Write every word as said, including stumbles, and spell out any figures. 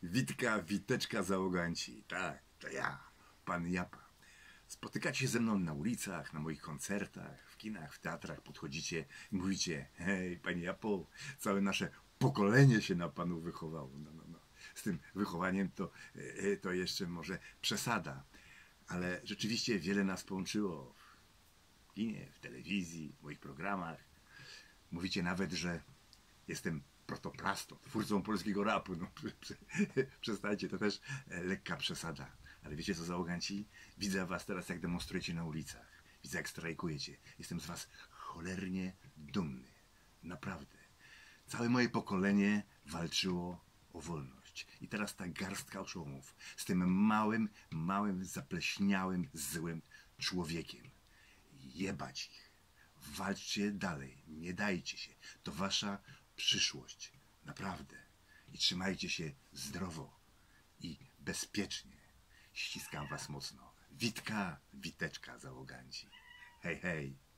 Witka, Witeczka, załoganci. Tak, to ja, pan Japa. Spotykacie się ze mną na ulicach, na moich koncertach, w kinach, w teatrach, podchodzicie i mówicie: hej, panie Japo, całe nasze pokolenie się na panu wychowało. No, no, no. Z tym wychowaniem to, to jeszcze może przesada, ale rzeczywiście wiele nas połączyło w kinie, w telewizji, w moich programach. Mówicie nawet, że jestem protoplastą, twórcą polskiego rapu. No, przestańcie, to też lekka przesada. Ale wiecie co, załoganci? Widzę was teraz, jak demonstrujecie na ulicach. Widzę, jak strajkujecie. Jestem z was cholernie dumny. Naprawdę. Całe moje pokolenie walczyło o wolność. I teraz ta garstka oszołomów z tym małym, małym, zapleśniałym, złym człowiekiem. Jebać ich. Walczcie dalej. Nie dajcie się. To wasza przyszłość. Naprawdę. I trzymajcie się zdrowo i bezpiecznie. Ściskam was mocno. Witka, Witeczka, załoganci. Hej, hej.